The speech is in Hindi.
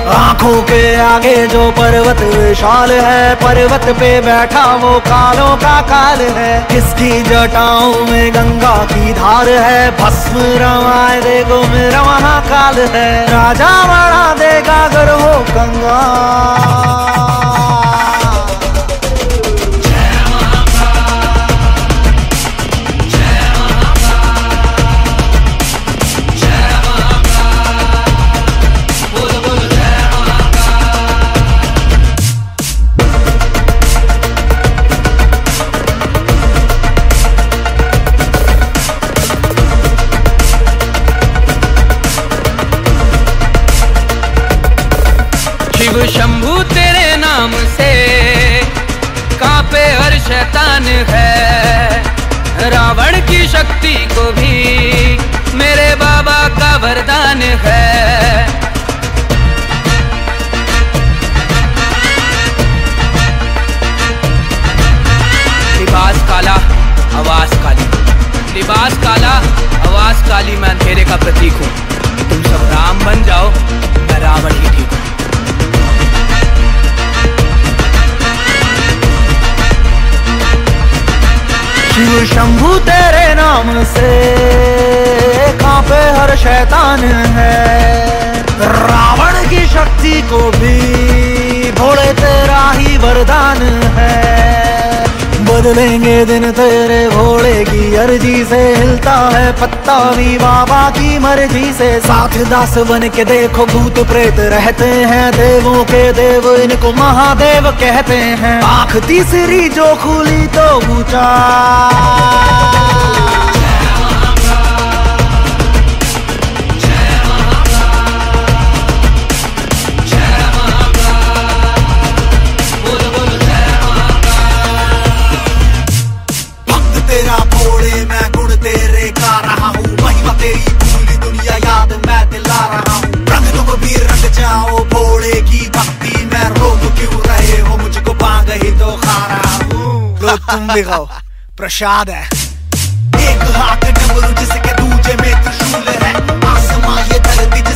आंखों के आगे जो पर्वत विशाल है, पर्वत पे बैठा वो कालों का काल है। किसकी जटाओं में गंगा की धार है, भस्म रमाए देखो मेरा महाकाल है। राजा बना देगा अगर हो कंगाल। शिव शंभू तेरे नाम से कांपे हर शैतान है। रावण की शक्ति को भी मेरे बाबा का वरदान है। लिबास काला आवाज काली, लिबास काला आवाज काली, मैं अंधेरे का प्रतीक हूँ। तुम सब राम बन जाओ, मैं रावण ही ठीक हूँ। शिव शंभू तेरे नाम से कांपे हर शैतान है। रावण की शक्ति को भी भोले तेरा ही वरदान है। बदलेंगे दिन तेरे भोले की अर्जी से, हिलता है पत्ता भी बाबा की मर्जी से। साथ दास बन के देखो भूत प्रेत रहते हैं, देवों के देव इनको महादेव कहते हैं। आँख तीसरी जो खुली तो ऊंचा, तेरा भोले मैं गुण तेरे गा रहा हूँ। महिमा तेरी पूरी दुनिया याद मैं दिला रहा हूँ। रंग तुम भी रंग जाओ भोले की भक्ति में, रोक क्यों रहे हो मुझको, बांग ही तो खा रहा हूँ। लो तुम भी खाओ, प्रसाद है। एक हाथ डमरू जिसके दूजे में त्रिशूल है, आसमां ये धरती